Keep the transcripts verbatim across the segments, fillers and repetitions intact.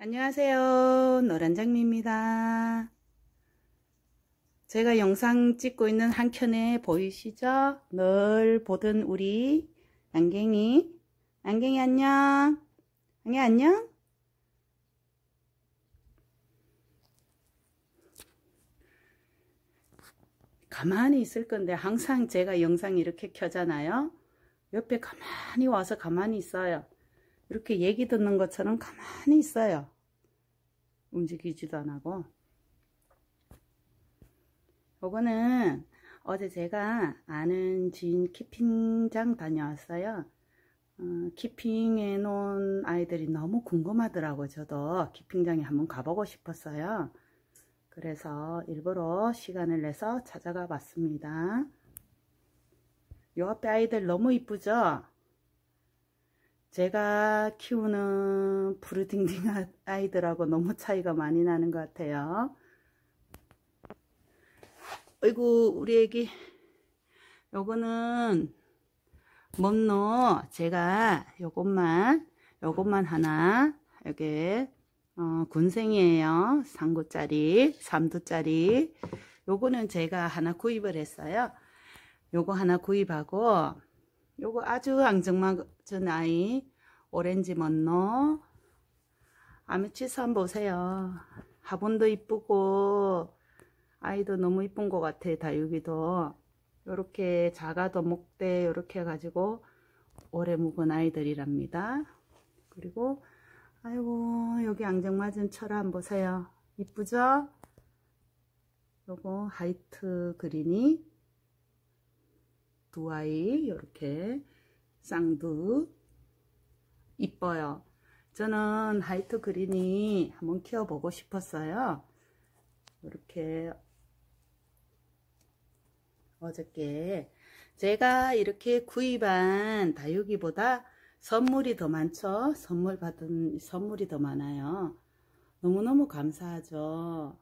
안녕하세요. 노란장미입니다. 제가 영상 찍고 있는 한켠에 보이시죠? 늘 보던 우리 안갱이. 안갱이 안녕. 안갱이 안녕. 가만히 있을 건데 항상 제가 영상 이렇게 켜잖아요. 옆에 가만히 와서 가만히 있어요. 이렇게 얘기 듣는 것처럼 가만히 있어요. 움직이지도 안 하고. 요거는 어제 제가 아는 지인 키핑장 다녀왔어요. 어, 키핑해 놓은 아이들이 너무 궁금하더라고. 저도 키핑장에 한번 가보고 싶었어요. 그래서 일부러 시간을 내서 찾아가 봤습니다. 요 앞에 아이들 너무 이쁘죠? 제가 키우는 푸르딩딩 아이들하고 너무 차이가 많이 나는 것 같아요. 어이구 우리 애기. 요거는 몸노. 제가 요것만 요것만 하나 여기 어, 군생이에요. 상구짜리 삼두짜리. 요거는 제가 하나 구입을 했어요. 요거 하나 구입하고 요거 아주 앙증맞은 아이 오렌지 먼노. 아메치스 한번 보세요. 화분도 이쁘고 아이도 너무 이쁜 것 같아. 다육이도 요렇게 작아도 목대 요렇게 해가지고 오래 묵은 아이들이랍니다. 그리고 아이고 여기 앙증맞은 철화 한번 보세요. 이쁘죠? 요거 하이트 그린이 두 아이 이렇게 쌍두 이뻐요. 저는 하이트 그린이 한번 키워보고 싶었어요. 이렇게 어저께 제가 이렇게 구입한 다육이보다 선물이 더 많죠. 선물 받은 선물이 더 많아요. 너무너무 감사하죠.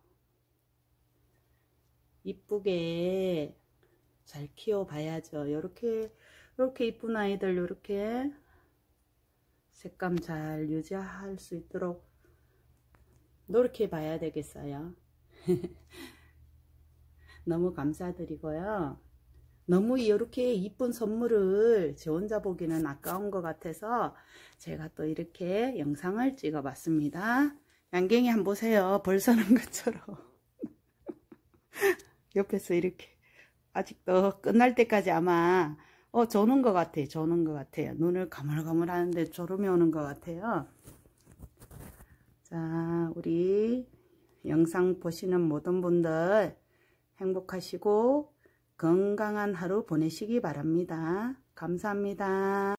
이쁘게 잘 키워봐야죠. 이렇게 이렇게 이쁜 아이들 이렇게 색감 잘 유지할 수 있도록 노력해 봐야 되겠어요. 너무 감사드리고요. 너무 이렇게 이쁜 선물을 제 혼자 보기는 아까운 것 같아서 제가 또 이렇게 영상을 찍어 봤습니다. 양갱이 한번 보세요. 벌 서는 것처럼. 옆에서 이렇게 아직도 끝날 때까지 아마 어 조는 것 같아요. 조는 것 같아요. 눈을 가물가물 하는데 졸음이 오는 것 같아요. 자, 우리 영상 보시는 모든 분들 행복하시고 건강한 하루 보내시기 바랍니다. 감사합니다.